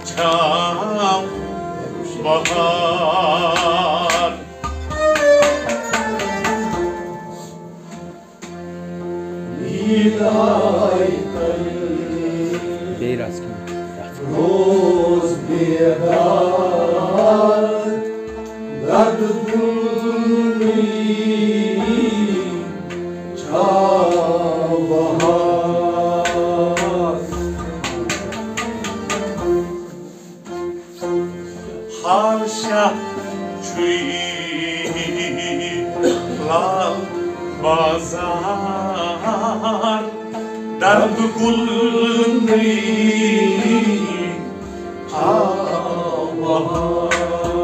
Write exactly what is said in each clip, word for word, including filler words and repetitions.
çam bahar. Beyraz kim? Roz bedar dard gulni çabahar. Haşa çuy lal bazar dard gulni çabahar.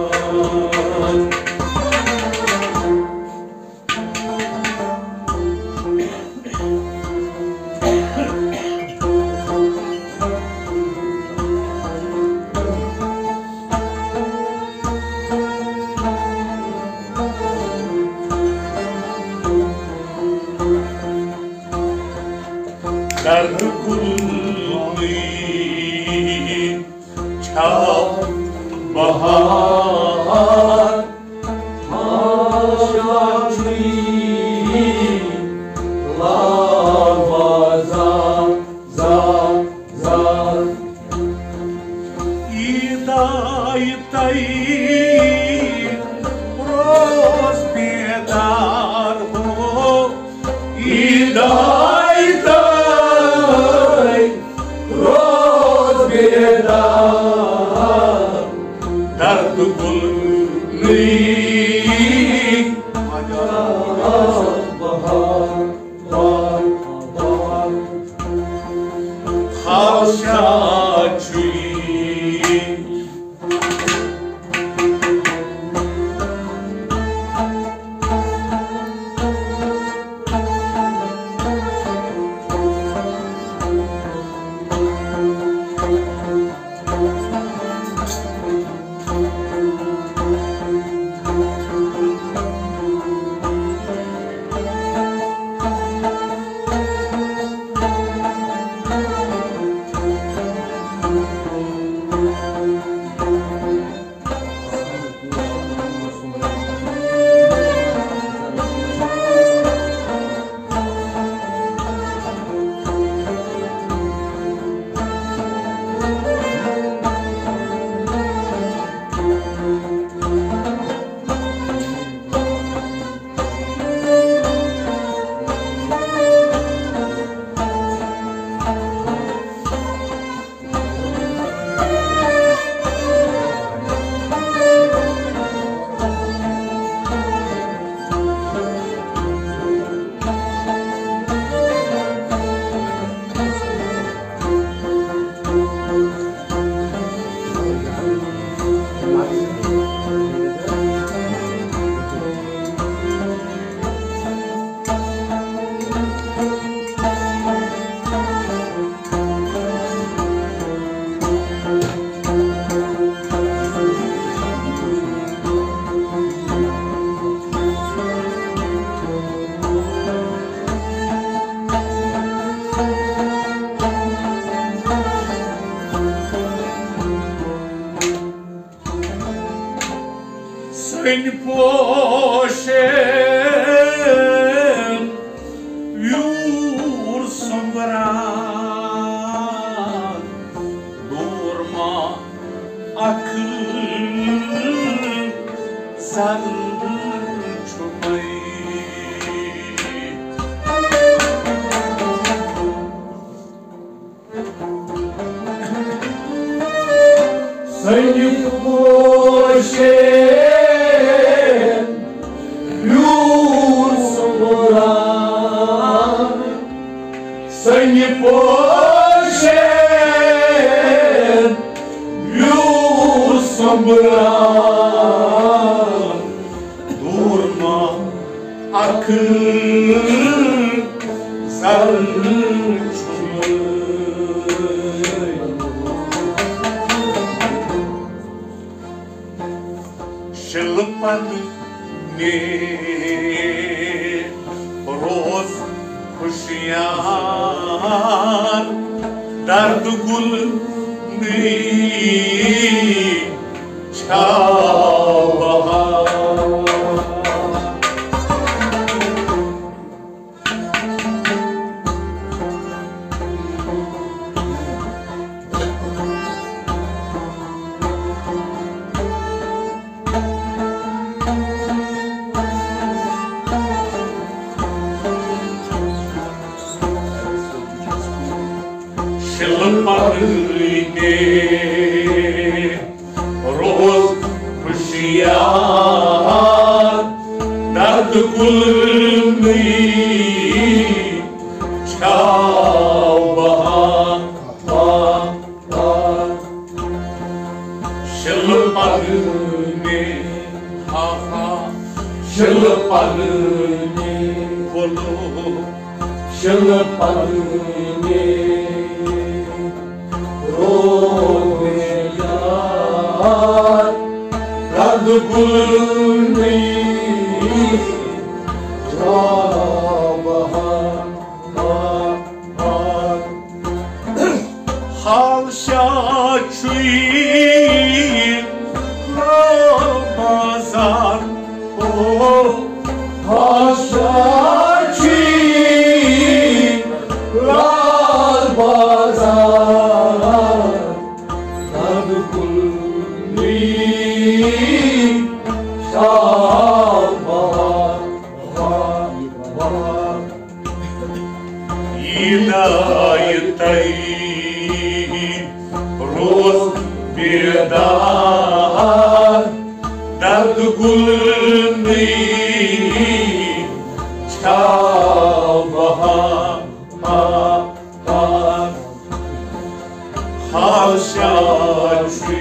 Dard gulni çam bahar. Haşa çuy lal bazar zar zar. İday day roz bedar ho. İday day roz bedar dard gulni bahar bahar bahar. haşa çuy Sen poşen yur sombran durma akıl sen çumay. Sen poşen yur sombran. Sen poşen yur sombran Durma akıl sen çumay. Şılpan ne roz kuşyar dard gul ne palme, ha ha shil palme, bolo shil palme, royar, kad gulni, jabahar, bahar, hal şaçin Ramazan oh Haşaçi, lal bazar, kad kulli, şahbahar, bahar, bahar. Hidayetay roz bedar dard gulni çabahar haşaçi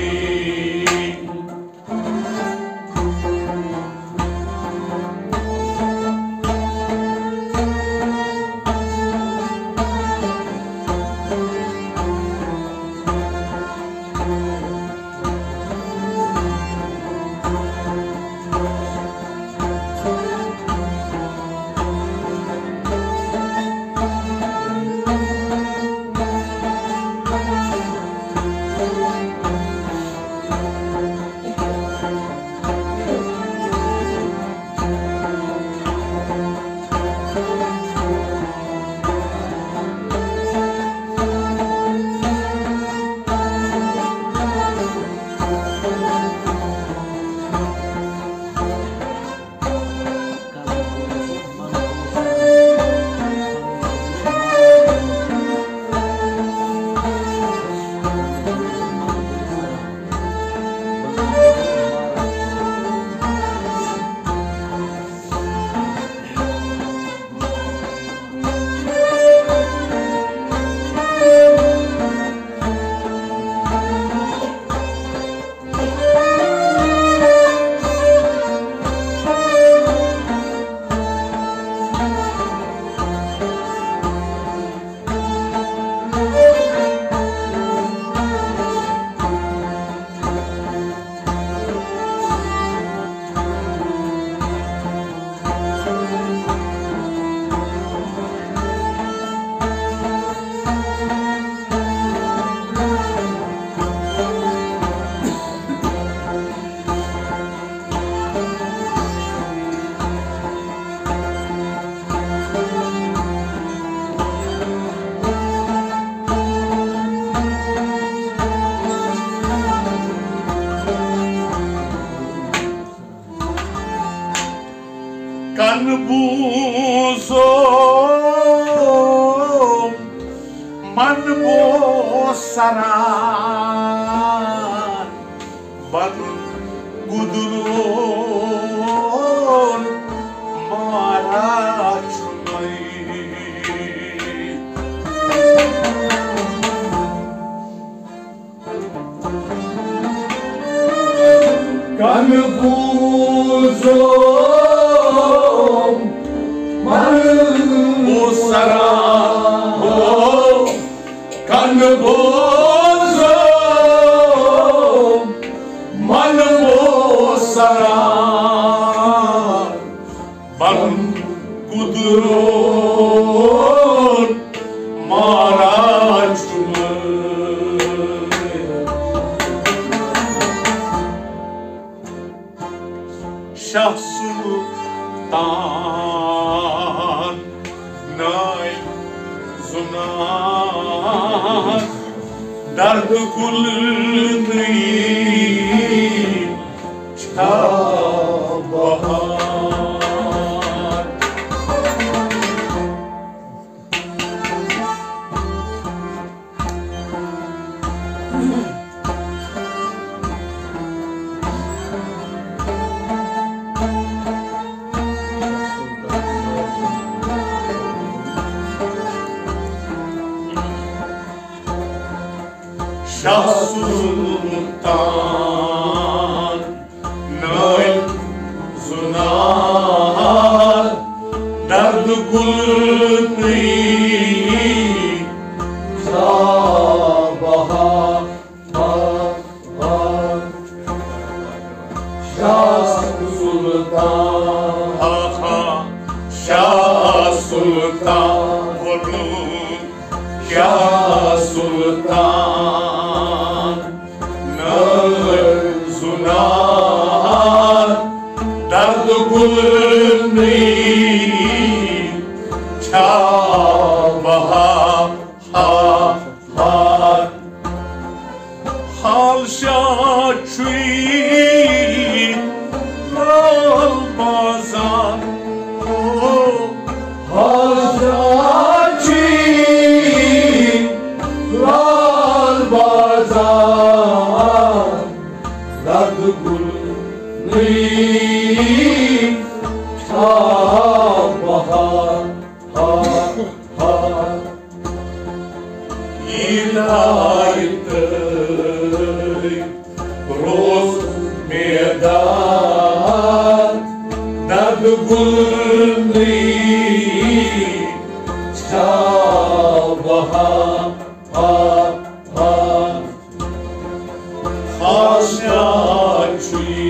kan buzum man bosaran ban gudurun marachmai Kan buzum man bosaran oh, kan buzum man bosaran, ban gudurun marachmai Şah Sultan Nail Zunar Dard kulni çabahar Şah Sultan gulnui Sabaha ha ha Shah Sultan aha Shah Sultan vonu Shah Sultan Nalzunar Dard gulnui Çabaha ha ha Hal şaçui Lal bazar oh Hazachi Lal Bazar Dard gulnui Sabaha ha ha İlaytăi rost mi-dat Dard gulnui Sabaha ha ha Haşaçui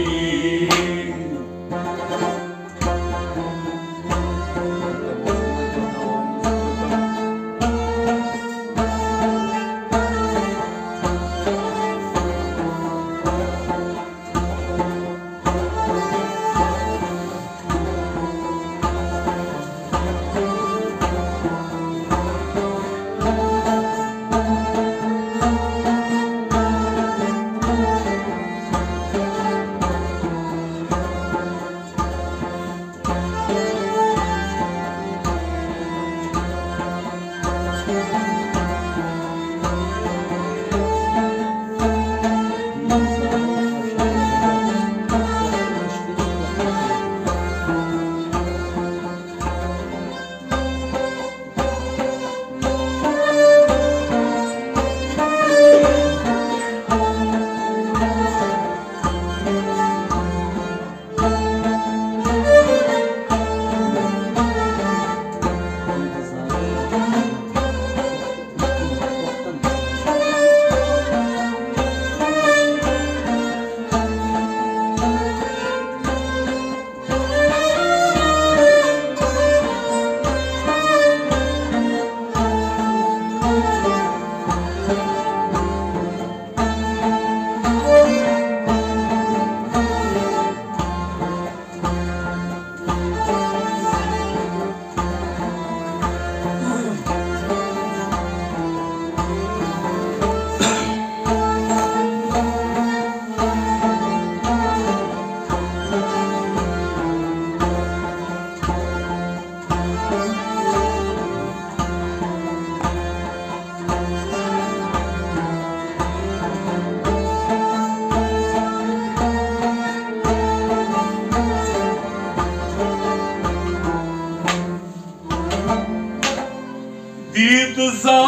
Did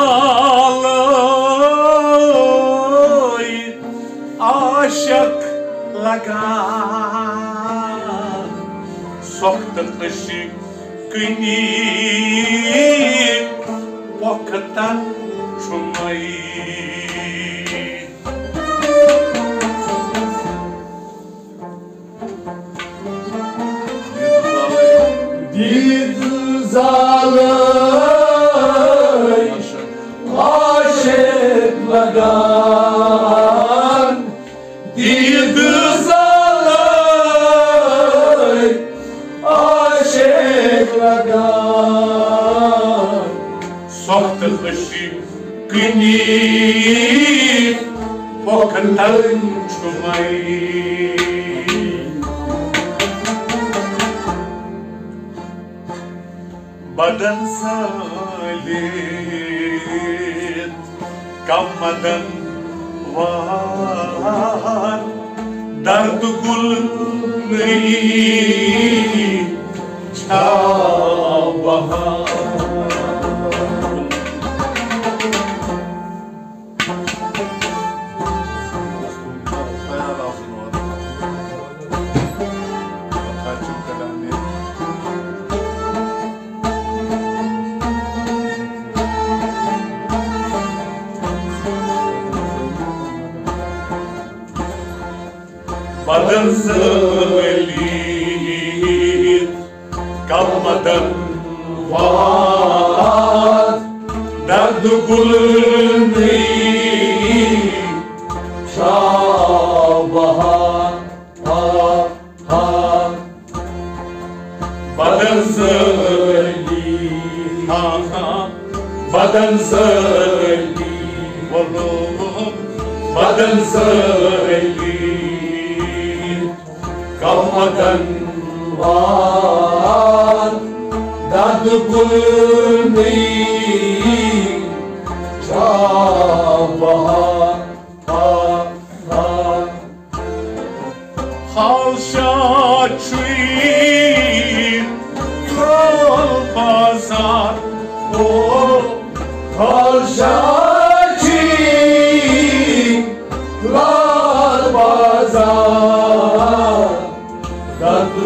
zalăi aşak lagan Sohtă și câinii Poacătan ciumăi Did zalăi Așet lagan Did zalăi Așet lagan Sohtă și câinii Poacătan ciumăi Badan salit Kamadan var Dard gulnui Çabaha Badın söyleyip kalmadan var derdi gülmeyi Şabahan ha ha Badın söyleyip ha ha Badın söyleyip oğlum Badın söyleyip kalmadan var derdi gülmeyi Şabahan ha ha Halşa çuyin kol pazar o Karşıcı lar bazar derdi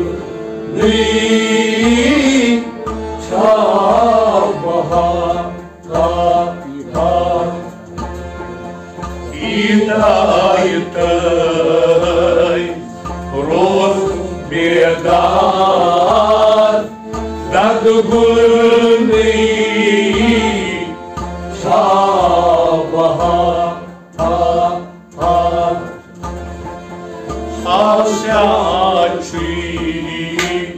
gülmeyi Şabahan ha ha Hidayetay roz bedar derdi gülmeyi Şabahan ha ha Halşa çuyin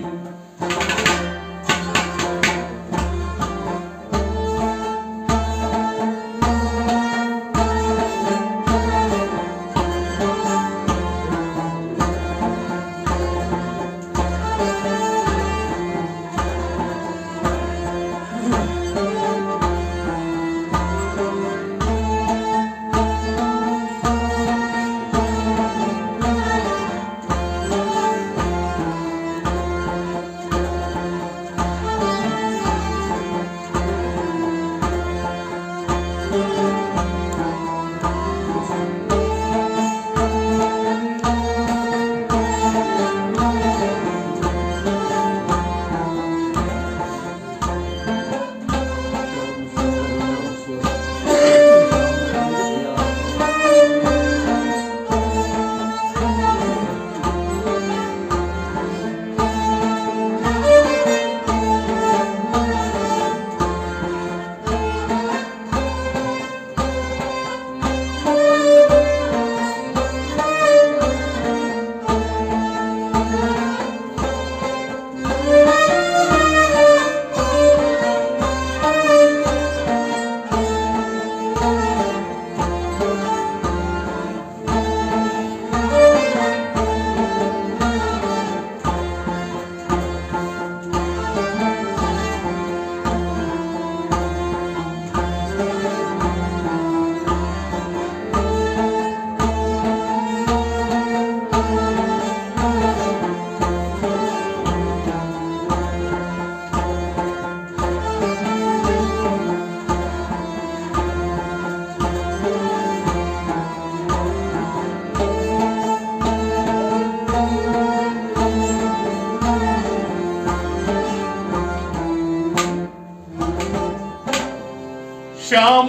Şam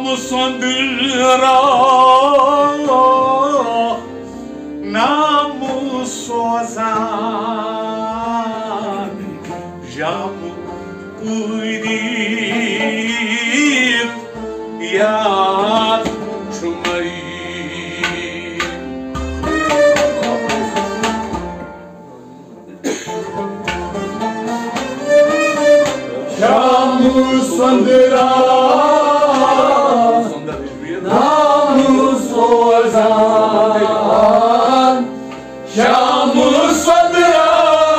söndüra namus ozan Jam uydip yad çumayı Şamus söndüra namus ozan Şamus söndüra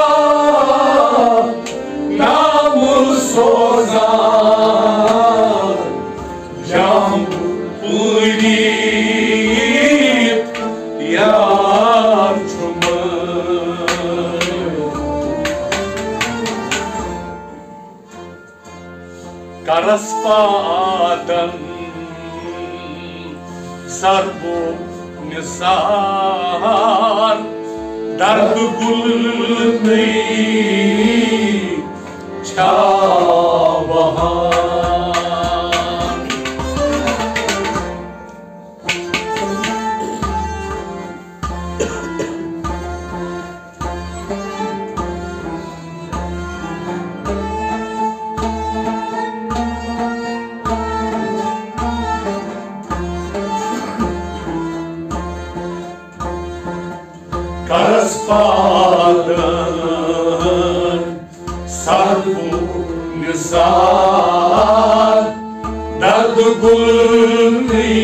namus ozan Jam uydip yad çumayı Karaspadan sarbu nisar dardı gülmeyi çabahan Karaspadan sarbu nizar dard gulni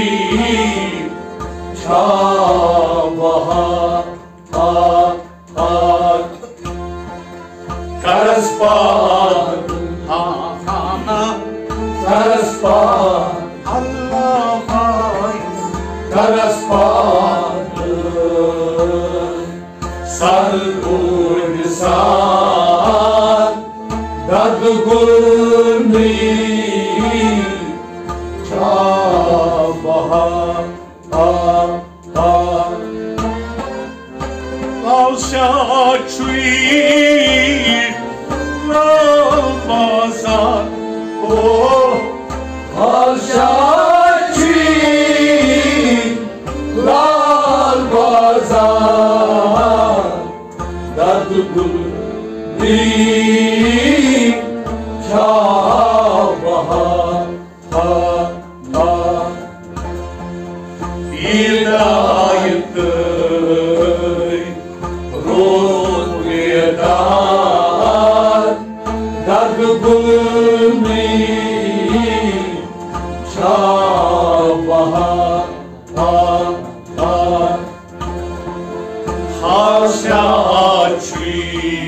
çabaha Karaspadan Karaspadan Karaspadan sarbu nizar dard gulni çabaha Alşaçui Ramazan Oh Alşaçui Ramazan Dardı gulni çabaha İlayetı Ruhiyedar Dardı gulni çabaha Haşaçi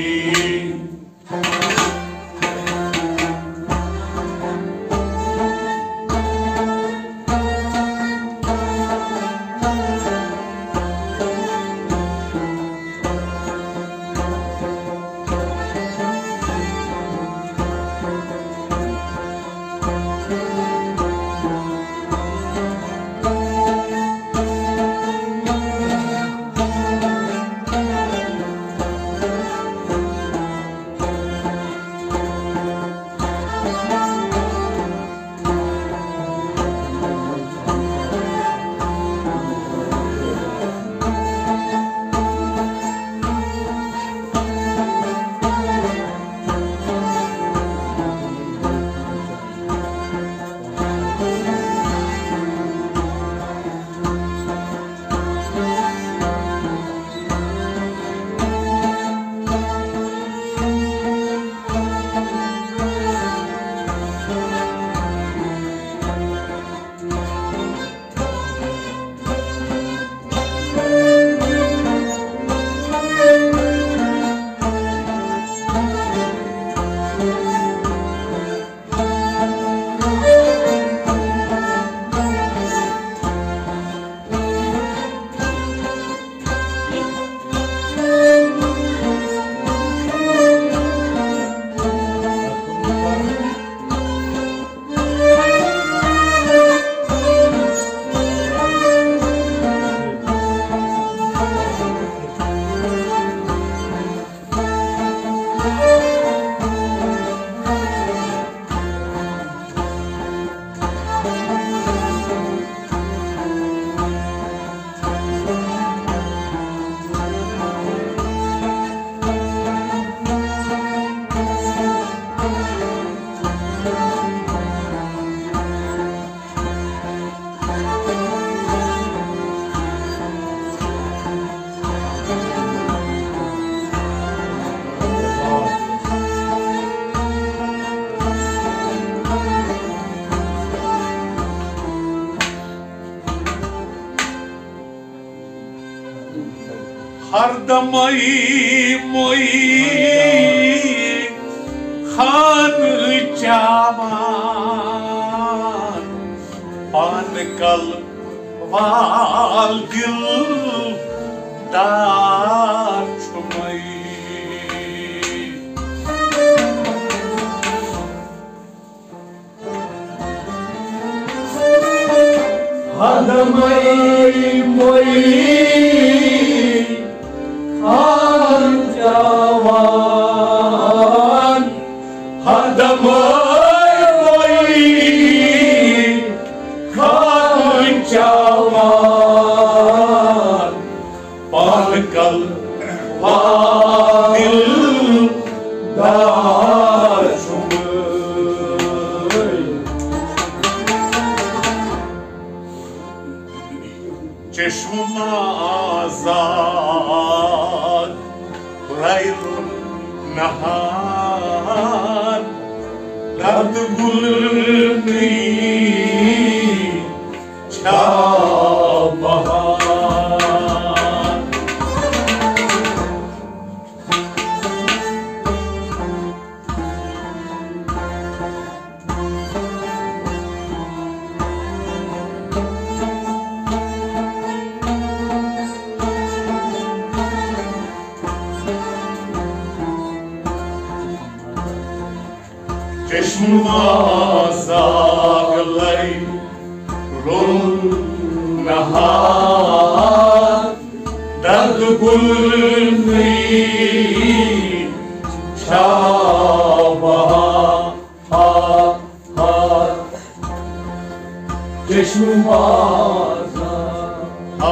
Hardamay moy khan caman pan kal val dil dar chumay Hardamay moy khan caman Hardamay moy khan caman pan kal Vadil dar chumay che چشم آزاد لیل نهار درد گل نی چابهار چشم آزاد لیل نهار درد گل نی چابهار چشم آزاد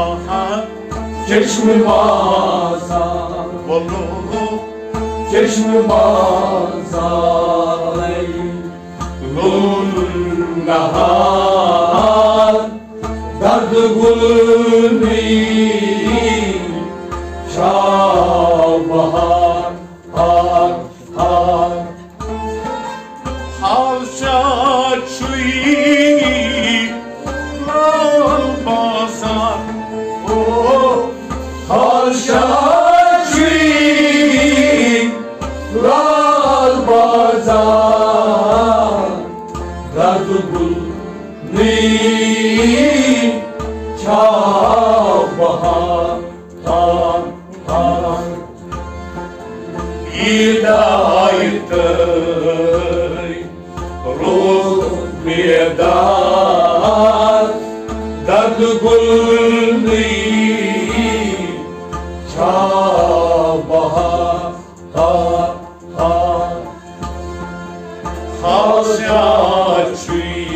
چشم آزاد بلو چشم آزاد لون نهار درد گل نی چابهار هار هار حال شاچوی لال بازار حال شاچوی لال بازار درد گل نی چابهار هار هار hidayet روز بیدار درد گل نی چابهار هار هار خاشاچوی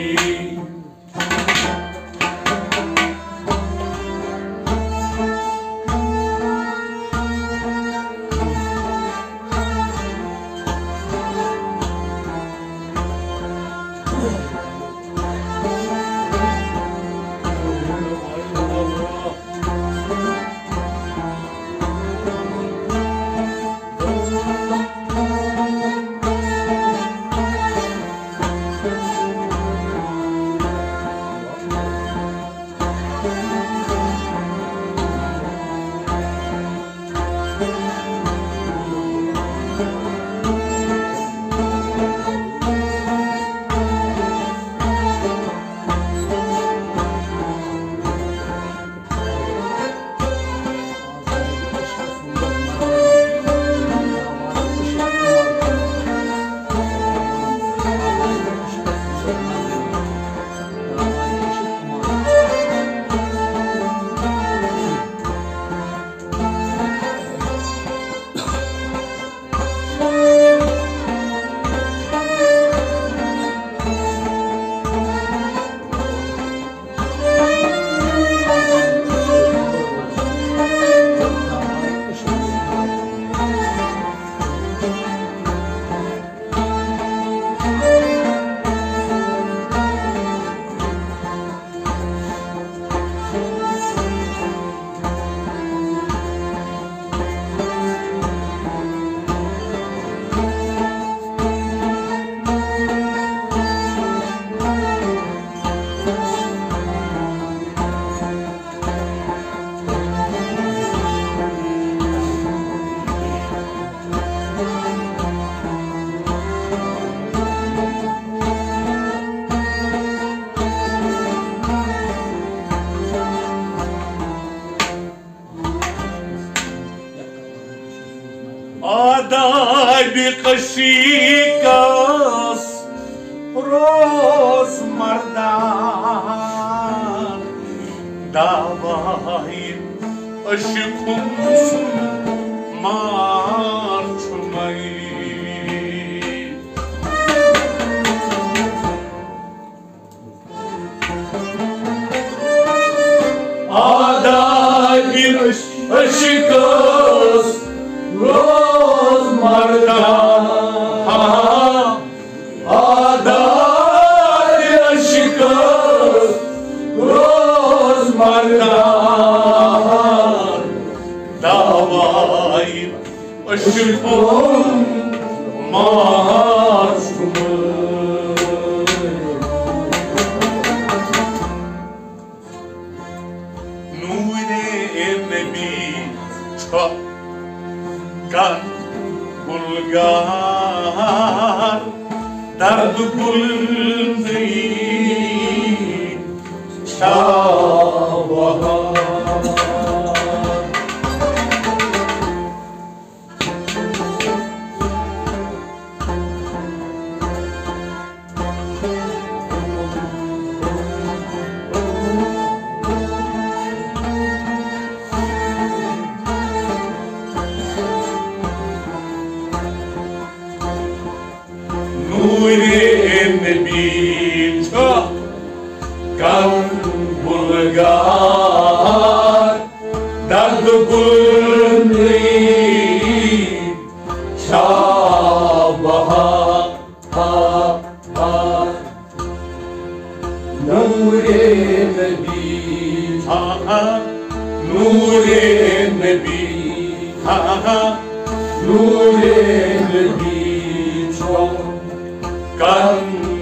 آدای قشیکاس روز مردان داوای اشکوس مارچمای آدای اشکاس روز مردان آدای اشکاس روز مردان Aşkım Maşkumum Nure emmi çok kan bulgar Dardı bulundu Şabahar Nure emmi çok kan bulgar Dardı bulundu Şabahar ha ha Nure Nebi Ha ha Nure Nebi ha ha Nure Nebi çok kan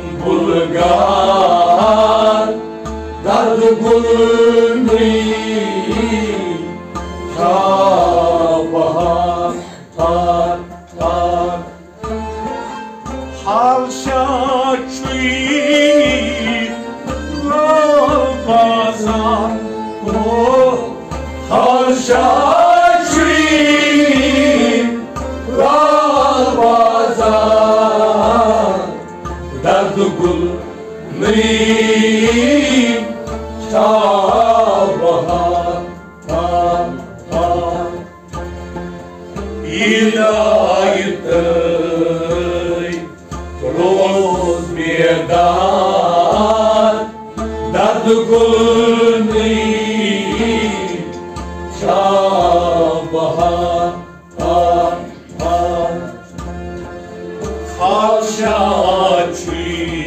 bulgar Dardı bulundu Şabahar har har Halşaçı Ramazan Oh Harşaçı Ramazan Dardı gülmeyim Şabahar har har İlaytay Rozmedan Dardı gülmeyim Şabahar har har Halşaçı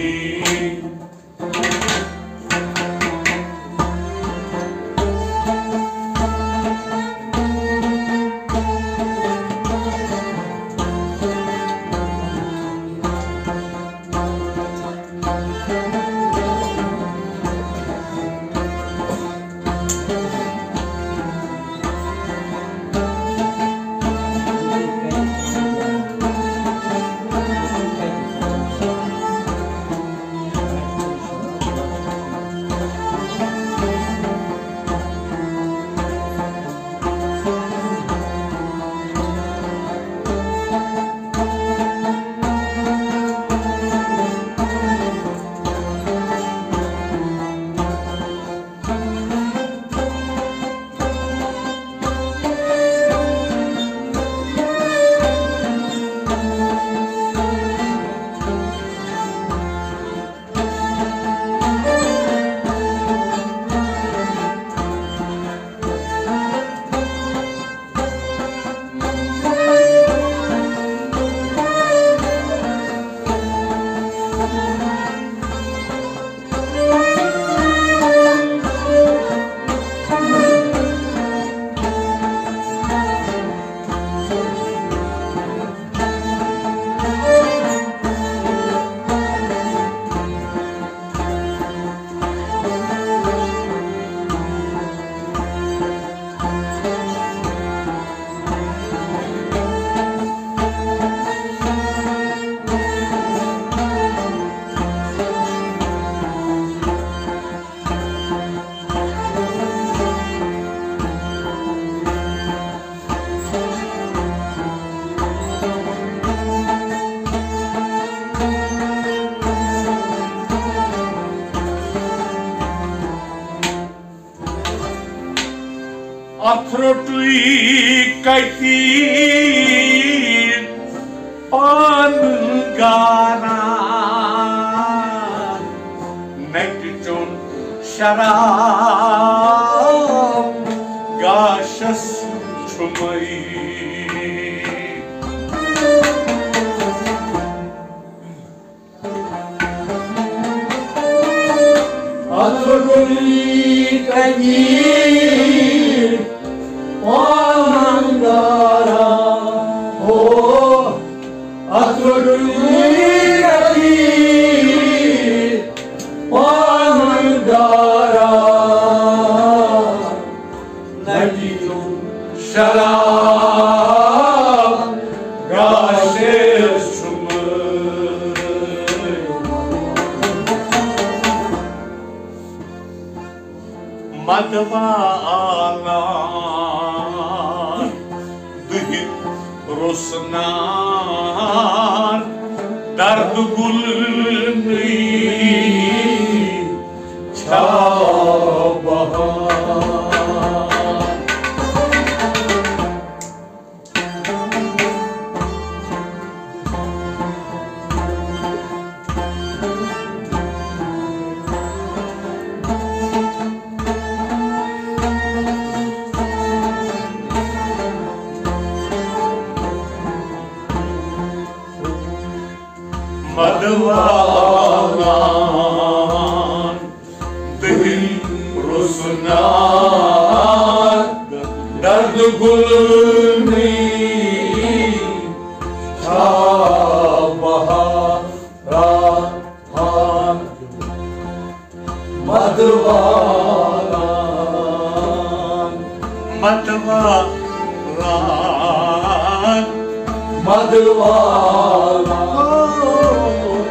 Atrotui kaitin Pangaran Nekton Sharab Gashas Chumai Atrotui kaitin Pangaran Nagitun Shalom Gashes Madhvala Dihit Rusnar Dard Gulni Chabahar Madhvalan Dil Rusnar Dard Gulni Chabahar Rahan Madhvalan Madhvalan Madhvalan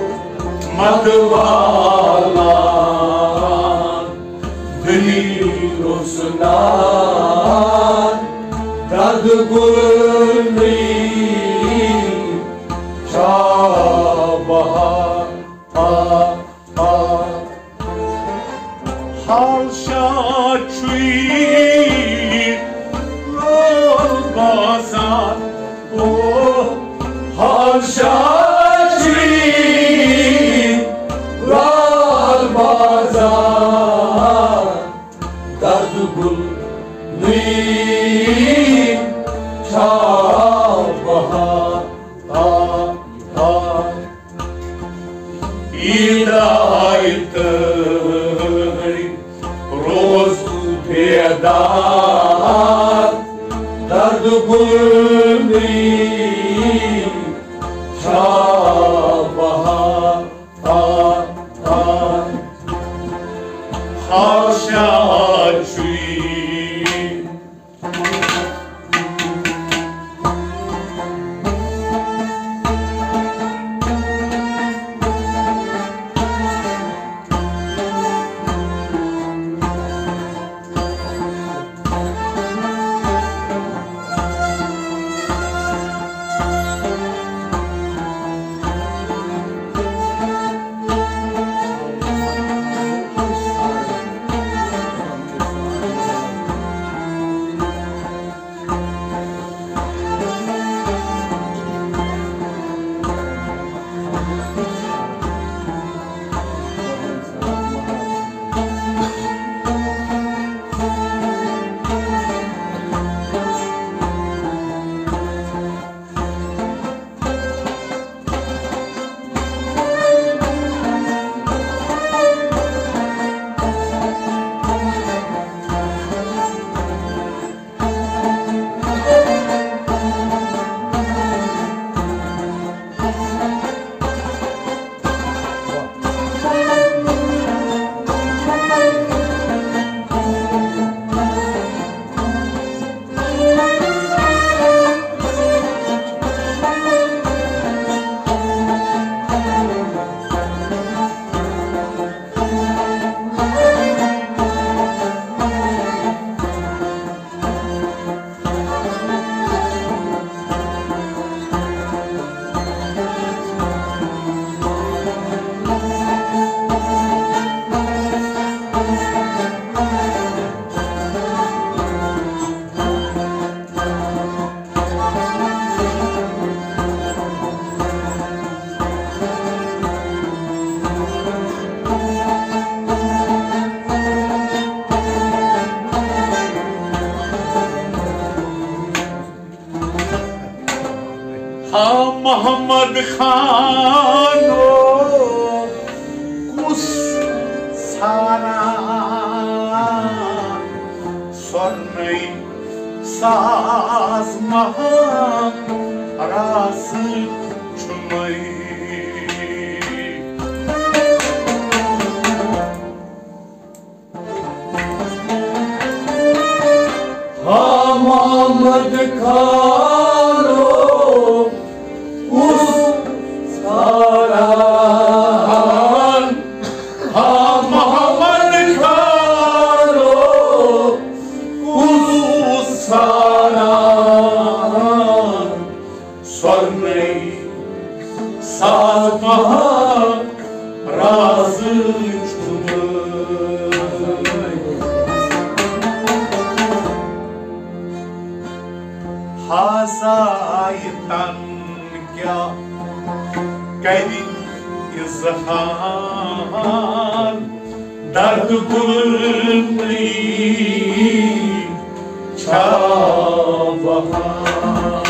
Madhvalan Dil Rusnar Dard Gulni Chabahar Halşa çuy Rol bazar Oh Halşacı Ral Bazar Dard Gulni Chabahar İdayet Roz Bedar Dard Gulni Chabahar Haşa çuy Muhammad Khan kus saran sornay saz maham ras chumay Muhammed Karo Us Saran Ha Muhammed Karo Us Saran Swarnai satmak razı Hazaytan kya kari izhar dard gulni çabahar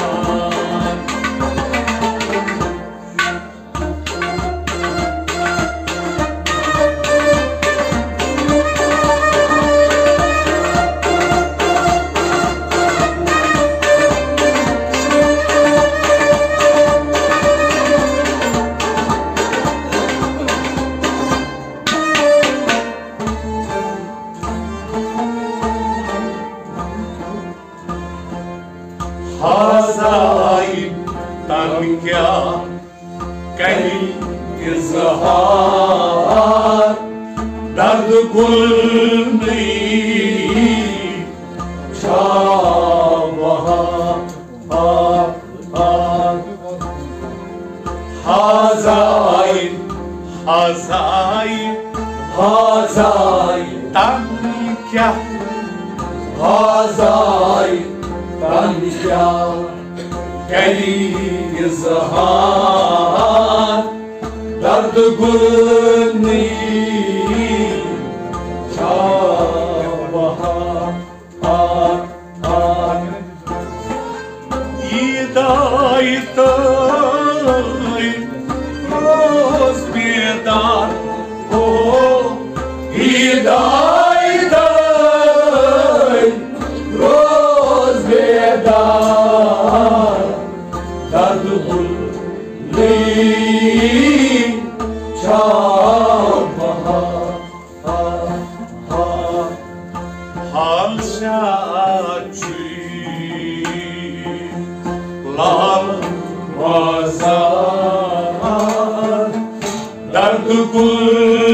Hazaytan kya kari izhar dard gulni Çabahar Hazay Hazay Hazaytan kya Hazaytan kya kari izhar dard gulni çabahar Yiday tay roz bedar o Yiday tay roz bedar dard gulni çabahar hal şaçı lal Mazar dard gul